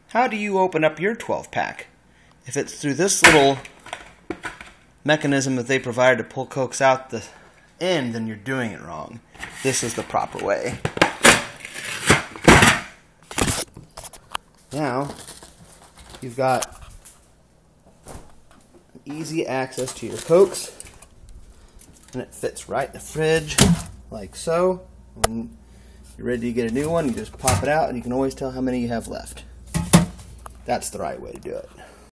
How do you open up your 12-pack? If it's through this little mechanism that they provide to pull Cokes out the end, then you're doing it wrong. This is the proper way. Now, you've got easy access to your Cokes, and it fits right in the fridge, like so. When you're ready to get a new one, you just pop it out, and you can always tell how many you have left. That's the right way to do it.